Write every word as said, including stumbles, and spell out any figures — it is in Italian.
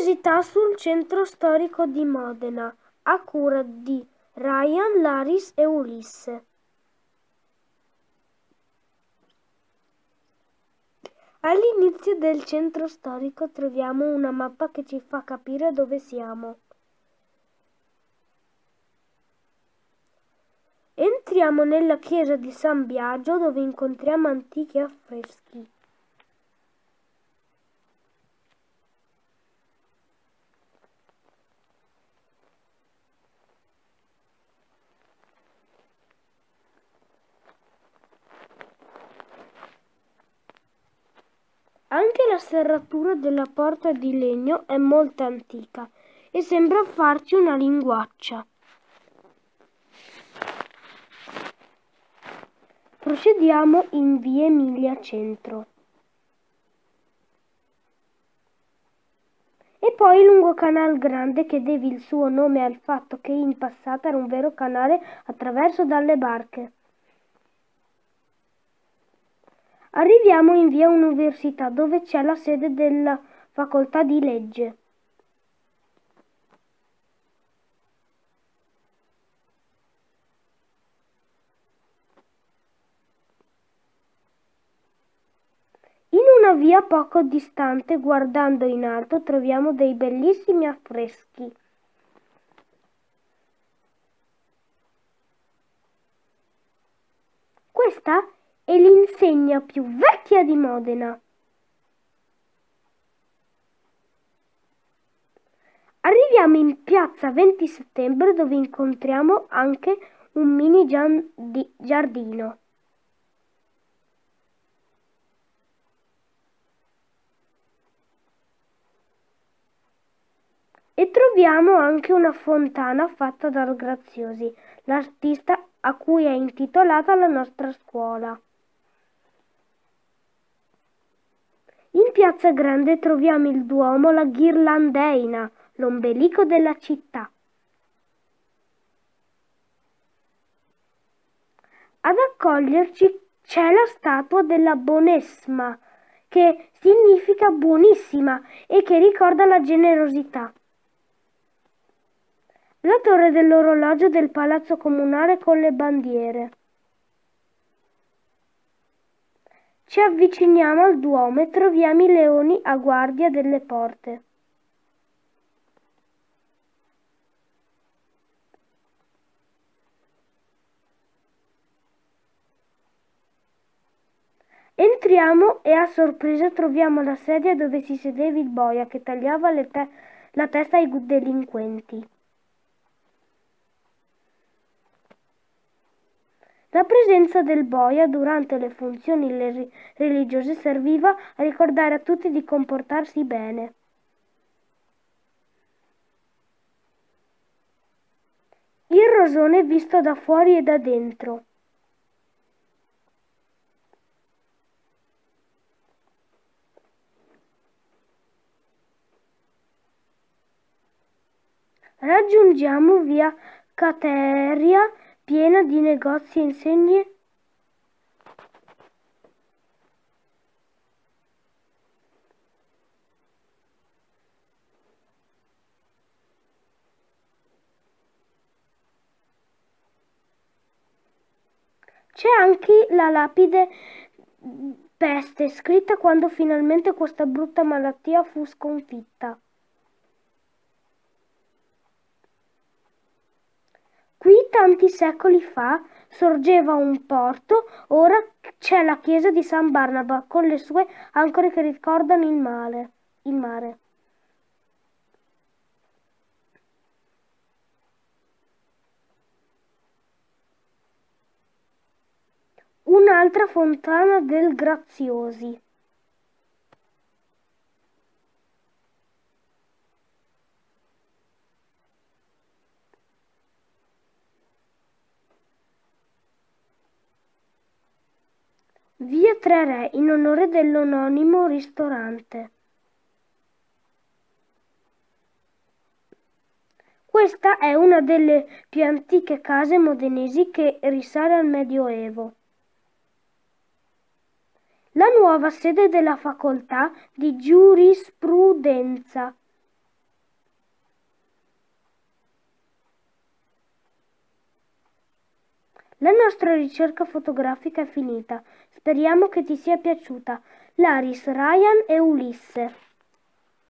Curiosità sul centro storico di Modena, a cura di Ryan, Laris e Ulisse. All'inizio del centro storico troviamo una mappa che ci fa capire dove siamo. Entriamo nella chiesa di San Biagio, dove incontriamo antichi affreschi. Anche la serratura della porta di legno è molto antica e sembra farci una linguaccia. Procediamo in via Emilia Centro. E poi lungo Canal Grande, che deve il suo nome al fatto che in passato era un vero canale attraverso dalle barche. Arriviamo in via Università, dove c'è la sede della facoltà di legge. In una via poco distante, guardando in alto, troviamo dei bellissimi affreschi. Questa è l'insegna più vecchia di Modena. Arriviamo in piazza venti settembre, dove incontriamo anche un mini giardino. E troviamo anche una fontana fatta dal Graziosi, l'artista a cui è intitolata la nostra scuola. In Piazza Grande troviamo il Duomo, la Ghirlandeina, l'ombelico della città. Ad accoglierci c'è la statua della Bonesma, che significa buonissima e che ricorda la generosità. La torre dell'orologio del Palazzo Comunale con le bandiere. Ci avviciniamo al Duomo e troviamo i leoni a guardia delle porte. Entriamo e a sorpresa troviamo la sedia dove si sedeva il boia che tagliava le te- la testa ai delinquenti. La presenza del boia durante le funzioni religiose serviva a ricordare a tutti di comportarsi bene. Il rosone visto da fuori e da dentro. Raggiungiamo via Cateria, piena di negozi e insegne. C'è anche la lapide peste, scritta quando finalmente questa brutta malattia fu sconfitta. Qui, tanti secoli fa, sorgeva un porto, ora c'è la chiesa di San Barnaba con le sue ancore che ricordano il mare. Il mare. Un'altra fontana del Graziosi. Via Tre Re, in onore dell'omonimo ristorante. Questa è una delle più antiche case modenesi che risale al Medioevo. La nuova sede della facoltà di giurisprudenza. La nostra ricerca fotografica è finita. Speriamo che ti sia piaciuta. Laris, Ryan e Ulisse.